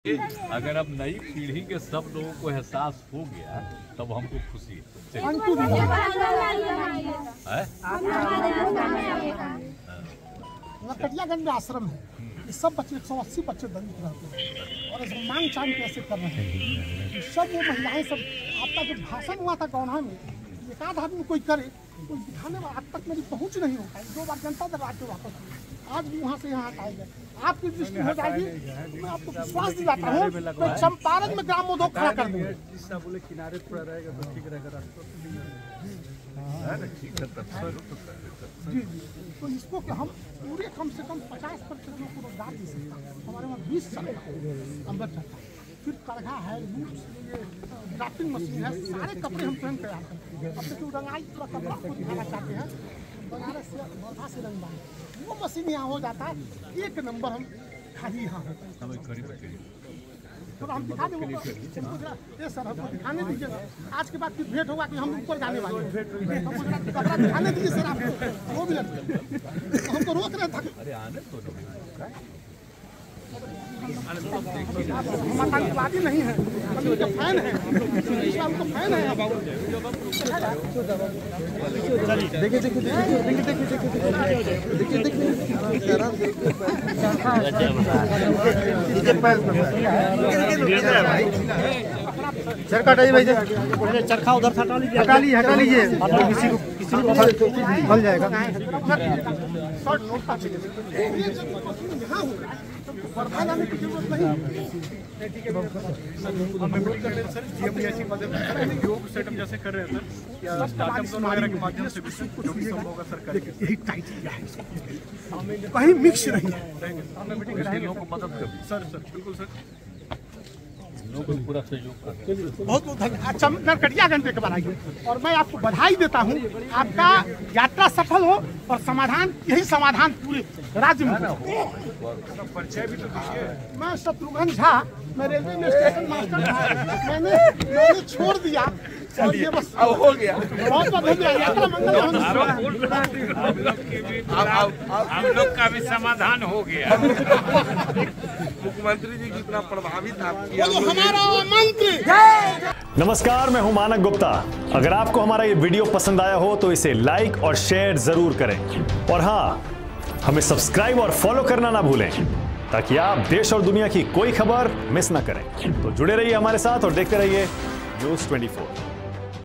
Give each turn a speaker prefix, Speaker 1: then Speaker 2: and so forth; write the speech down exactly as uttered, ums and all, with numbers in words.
Speaker 1: अगर अब नई पीढ़ी के सब लोगों को एहसास हो गया तब हमको खुशी है।
Speaker 2: कटियागंज में आश्रम है, ये सब बच्चे एक सौ अस्सी बच्चे दलित रहते हैं और इस मांग चांग कैसे कर रहे हैं। सब वो महिलाएं सब आपका जो भाषण हुआ था गौना में, एक आध आदमी कोई करे कोई दिखाने वाला आज तक मेरी पहुंच नहीं हो पाई। दो बार जनता दरबार से वापस आज भी वहाँ से यहाँ आएगा, आपकी दृष्टि हो जाएगी। मैं आपको विश्वास दिलाता हूँ तो चंपारण में ग्राम उद्योग खड़ा कर दूंगा।
Speaker 3: बोले किनारे थोड़ा रहेगा तो ठीक रहेगा, रास्ता
Speaker 2: जी जी। तो इसको हम पूरे कम से कम पचास प्रतिशत लोग को रोजगार दे सकते हैं। हमारे वहाँ बीस साल अंदर चलता है, फिर करघा है, ड्राफ्टिंग मशीन है, सारे कपड़े हम स्वयं तैयार करते हैं। अब तो रंगाई पूरा कपड़ा को दिखाना चाहते हैं, बनारस से वर्धा से रंगवाई वो मशीन यहाँ हो जाता है। एक नंबर हम खाली यहाँ है तो हम दिखा देंगे ये सर हमको दिखाने दीजिए। आज के बाद फिर भेंट होगा कि हम ऊपर जाने वाले हैं, कपड़ा दिखाने दीजिए सर आपको। वो भी हमको रोक रहे थे।
Speaker 1: अरे आने तो
Speaker 2: हम आतंकवादी नहीं है, हम उनके फैन हैं, इस्लाम को फैन है। देखिए देखिए देखिए देखिए देखिए देखिए चरखा हटाइए भाई, चरखा उधर हटा लीजिए, हटा लीजिए हटा लीजिए किसी को किसी को फल जाएगा। बढ़ाने की जरूरत नहीं। सर जीएमडीएसी मदद योग सेटअप जैसे कर रहे हैं सर, या स्टार्टअप वगैरह के माध्यम से भी जो भी संभव होगा सर करेंगे। यही टाइट है, कहीं मिक्स नहीं है।
Speaker 1: लोगों को मदद कर
Speaker 2: सर सर बिल्कुल सर,
Speaker 1: लोगों को पूरा सहयोग कर
Speaker 2: बहुत बहुत धन्यवाद। अच्छा कटियागंज के बाद आइए और मैं आपको बधाई देता हूँ। आपका यात्रा सफल हो और समाधान यही समाधान पूरे राज्य में हो।
Speaker 3: परिचय भी तो दीजिए।
Speaker 2: मैं शत्रुघ्न झा, मैं रेलवे में स्टेशन मास्टर था, मैंने मैंने छोड़ दिया और ये बस
Speaker 3: अब हो गया।
Speaker 2: बहुत बहुत धन्यवाद। यात्रा मंगल हो।
Speaker 3: हम लोग का भी समाधान हो गया। मुख्यमंत्री जी कितना प्रभावित आप
Speaker 2: हमारा मंत्री।
Speaker 4: नमस्कार, मैं हूं मानक गुप्ता। अगर आपको हमारा ये वीडियो पसंद आया हो तो इसे लाइक और शेयर जरूर करें और हाँ, हमें सब्सक्राइब और फॉलो करना ना भूलें ताकि आप देश और दुनिया की कोई खबर मिस ना करें। तो जुड़े रहिए हमारे साथ और देखते रहिए न्यूज़ चौबीस।